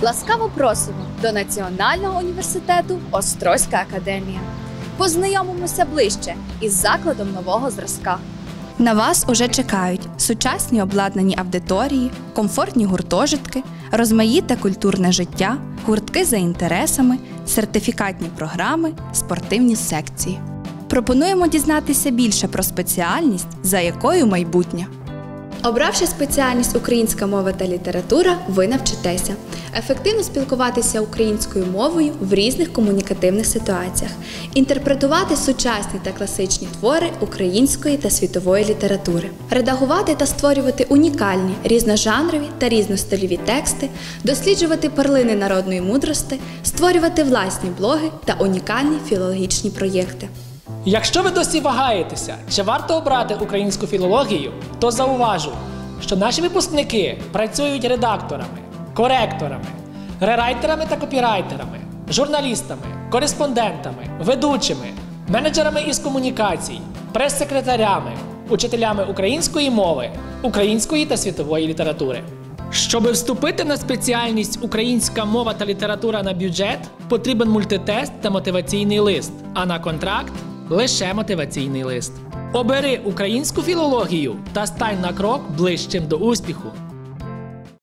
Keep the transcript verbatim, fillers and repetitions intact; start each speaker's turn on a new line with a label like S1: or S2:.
S1: Ласкаво просимо до Національного університету Острозька академія. Познайомимося ближче із закладом нового зразка.
S2: На вас уже чекають сучасні обладнані аудиторії, комфортні гуртожитки, розмаїте культурне життя, гуртки за інтересами, сертифікатні програми, спортивні секції. Пропонуємо дізнатися більше про спеціальність, за якою майбутнє. Обравши спеціальність «Українська мова та література», ви навчитеся ефективно спілкуватися українською мовою в різних комунікативних ситуаціях, інтерпретувати сучасні та класичні твори української та світової літератури, редагувати та створювати унікальні, різножанрові та різностильові тексти, досліджувати перлини народної мудрості, створювати власні блоги та унікальні філологічні проєкти.
S3: Якщо ви досі вагаєтеся, чи варто обрати українську філологію, то зауважу, що наші випускники працюють редакторами, коректорами, рерайтерами та копірайтерами, журналістами, кореспондентами, ведучими, менеджерами із комунікацій, прес-секретарями, учителями української мови, української та світової літератури. Щоби вступити на спеціальність «Українська мова та література» на бюджет, потрібен мультитест та мотиваційний лист, а на контракт – лише мотиваційний лист. Обери українську філологію та стань на крок ближчим до успіху.